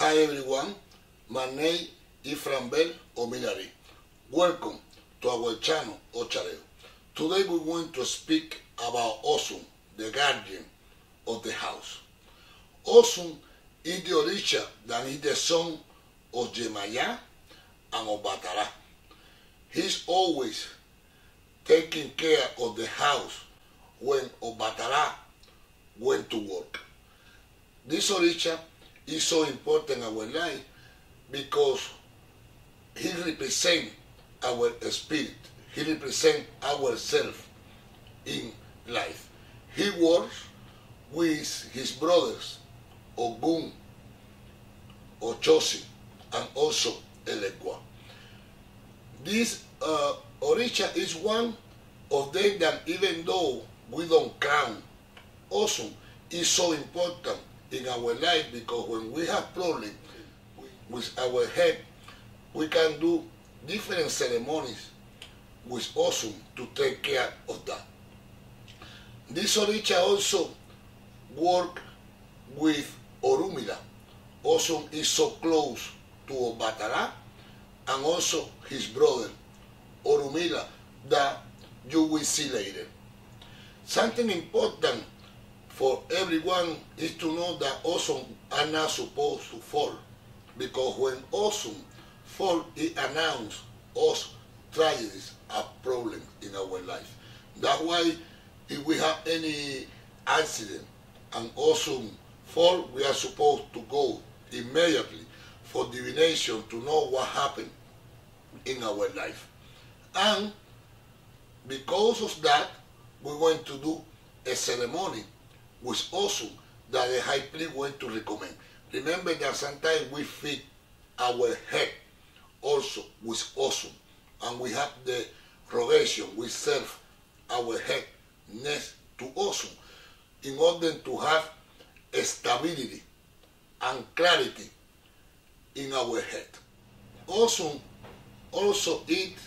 Hi everyone, my name is Franbel Omilari. Welcome to our channel Ochareo. Today we want to speak about Osun, the guardian of the house. Osun is the Orisha that is the son of Yemaya and Obatala. He's always taking care of the house when Obatala went to work. This Orisha is so important in our life because he represents our spirit. He represents ourselves in life. He works with his brothers, Ogun, Ochosi, and also Elekwa. This Orisha is one of them that, even though we don't count, Osun is so important in our life, because when we have problems with our head, we can do different ceremonies with Osun to take care of that. This Orisha also work with Orumila. Osun is so close to Obatala and also his brother Orumila that you will see later. Something important for everyone is to know that Osun are not supposed to fall, because when Osun fall, it announces us tragedies and problems in our life. That's why if we have any accident and Osun fall, we are supposed to go immediately for divination to know what happened in our life. And because of that, we want to do a ceremony with Osun that the high priest went to recommend. Remember that sometimes we feed our head also with Osun, and we have the rogation, we serve our head next to Osun in order to have a stability and clarity in our head. Osun also eat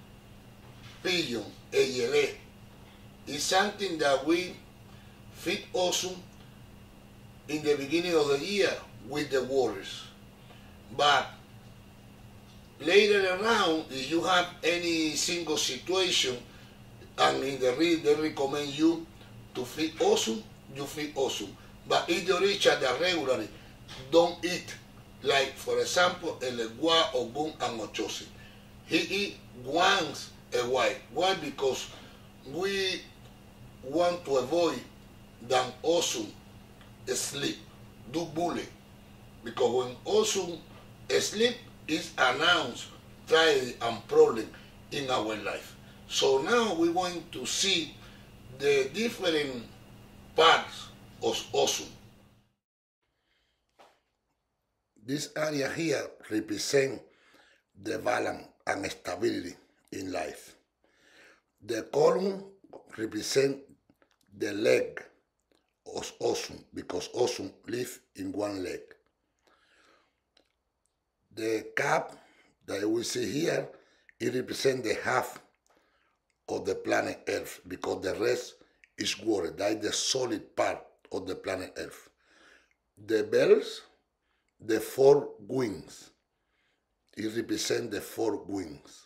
pigeon, eyele. It's something that we feed Osun in the beginning of the year with the waters. But later around, if you have any single situation and in the read they recommend you to feed Osun, you feed Osun. But if the Orisha that regularly don't eat, like for example, Elekwa, Ogun, and Ochosi, he eat once a while. Why? Because we want to avoid that Osun sleep, do bully. Because when Osun sleep, is announced tragedy and problem in our life. So now we want to see the different parts of Osun. This area here represents the balance and stability in life. The column represents the leg of Osun, because Osun lives in one leg. The cap that we see here, it represents the half of the planet Earth, because the rest is water. That is the solid part of the planet Earth. The bells, the four wings, it represents the four wings.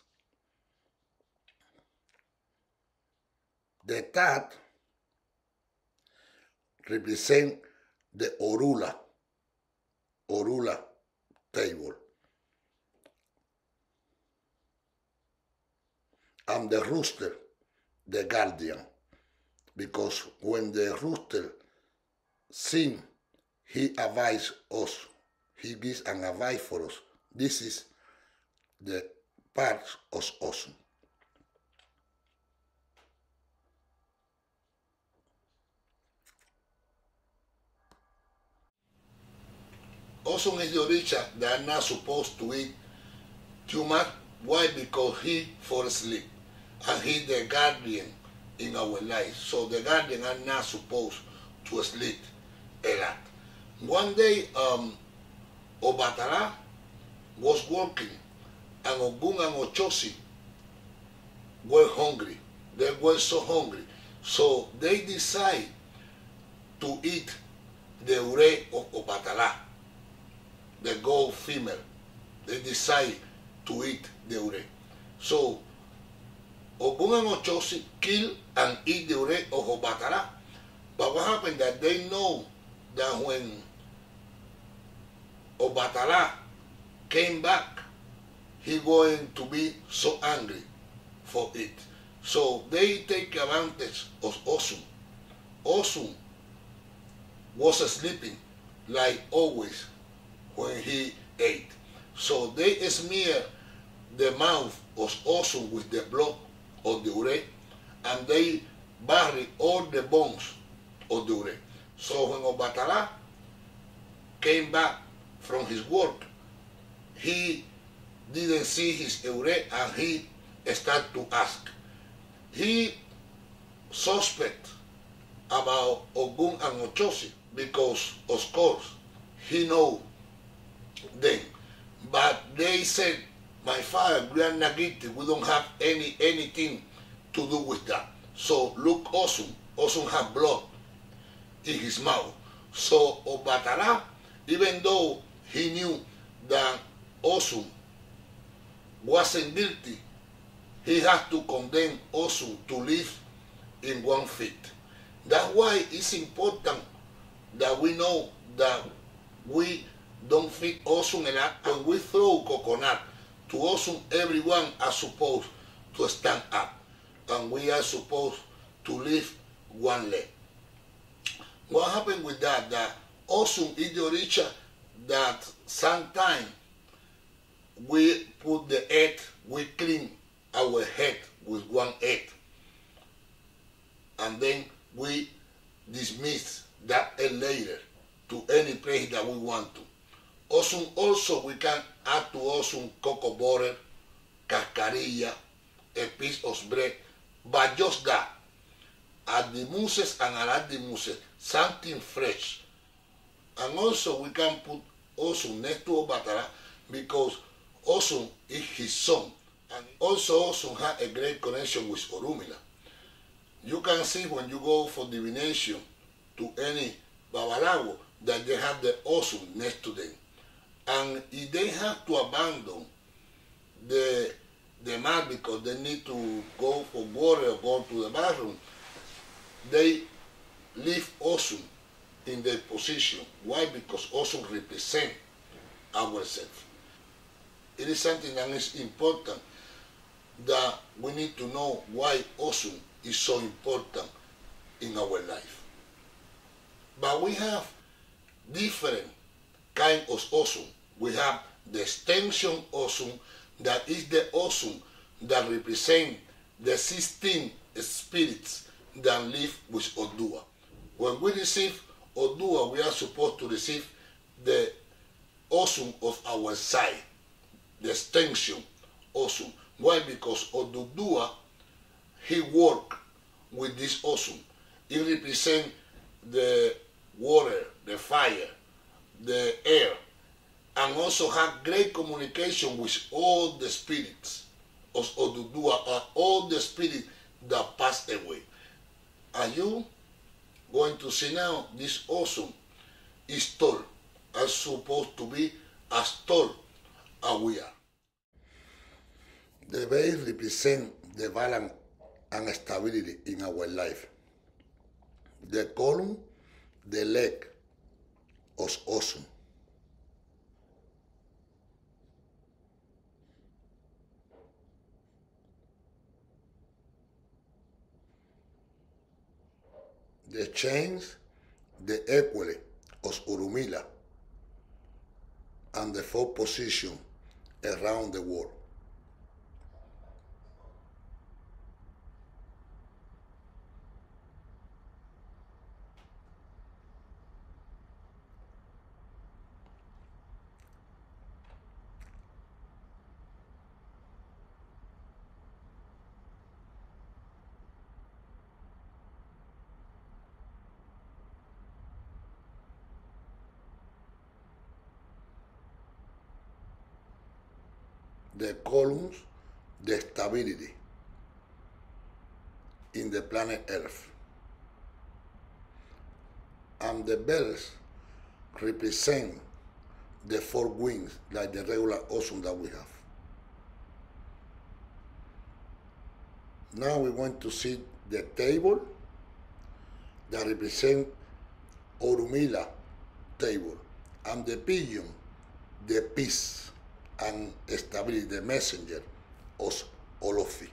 The tat represents the Orula table. And the rooster, the guardian, because when the rooster sings, he advises us. He gives an advice for us. This is the part of Osun. Osun is the Orisha that are not supposed to eat too much. Why? Because he falls asleep, and he the guardian in our life. So the guardian are not supposed to sleep a lot. One day, Obatala was working, and Ogun and Ochosi were hungry. They were so hungry. So they decide to eat the ure of Obatala. the goat female. They decide to eat the ure. So Ogun and Ochosi kill and eat the ure of Obatala. But what happened that they know that when Obatala came back, he going to be so angry for it. So they take advantage of Osun. Osun was sleeping like always when he ate. So they smear the mouth of Osun with the blood of the ure, and they bury all the bones of the ure. So when Obatala came back from his work, he didn't see his ure and he started to ask. He suspect about Ogun and Ochosi because, of course, he know them. But they said, my father, we are not guilty. We don't have anything to do with that. So look, Osun have blood in his mouth. So Obatala, even though he knew that Osun wasn't guilty, he has to condemn Osun to live in 1 feet. That's why it's important that we know that we don't feed Osun a lot. When we throw coconut to Osun, everyone are supposed to stand up, and we are supposed to lift 1 leg. What happened with that? That Osun is the Orisha that sometimes we put the head, we clean our head with 1 head, and then we dismiss that head later to any place that we want to. Osun also, we can add to Osun cocoa butter, cascarilla, a piece of bread, but just that. Add the mousses and add the mousses, something fresh. And also we can put Osun next to Obatala because Osun is his son. And also Osun has a great connection with Orumila. You can see when you go for divination to any Babalawo that they have the Osun next to them. And if they have to abandon the mat because they need to go for water or go to the bathroom, they leave Osun in their position. Why? Because Osun represents ourselves. It is something that is important that we need to know why Osun is so important in our life. But we have different kinds of Osun. We have the extension Osun, that is the Osun that represents the 16 spirits that live with Odua. When we receive Odua, we are supposed to receive the Osun of our side, the extension Osun. Why? Because Odudua, he worked with this Osun. It represents the water, the fire, the air, and also have great communication with all the spirits of Odudua, all the spirits that passed away. Are you going to see now this Osun is tall, as supposed to be as tall as we are. The base represents the balance and stability in our life. The column, the leg of Osun. The chains, the equity of Orumila, and the 4 positions around the world. The columns, the stability in the planet Earth. And the bells represent the 4 wings like the regular Awesome that we have. Now we're going to see the table that represents Orunmila table, and the pigeon, the peace and stability, the messenger of Olofi.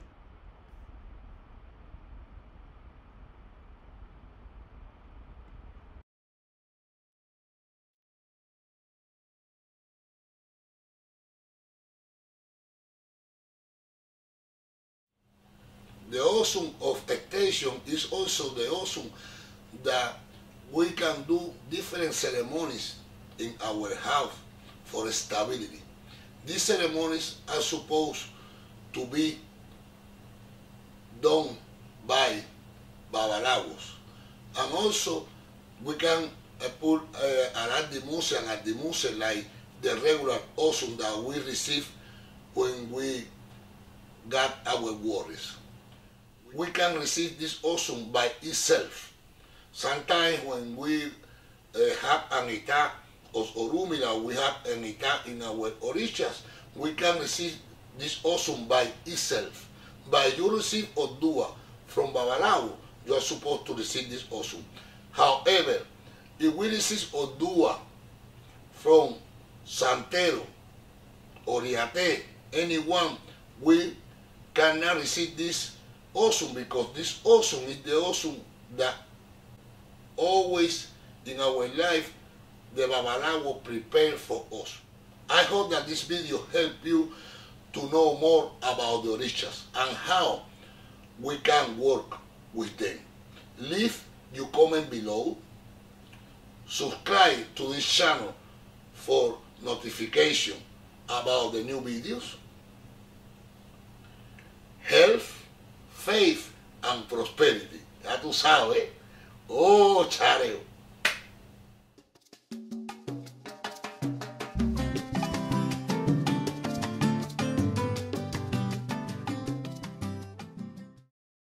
The awesome of station is also the awesome that we can do different ceremonies in our house for stability. These ceremonies are supposed to be done by babalawos. And also we can put add the music and add the music like the regular awesome that we receive when we got our worries. We can receive this awesome by itself. Sometimes when we have an ita of Orunmila, we have an ita in our orishas, we can receive this awesome by itself. By you receive Odua from Babalawo, you are supposed to receive this awesome. However, if we receive Odua from Santero, Oriate, anyone, we cannot receive this awesome, because this awesome is the awesome that always in our life the Babalawo prepare for us. I hope that this video helped you to know more about the orishas and how we can work with them. Leave your comment below. Subscribe to this channel for notification about the new videos. Health, faith and prosperity. Ya tú sabes. Oh, chareo.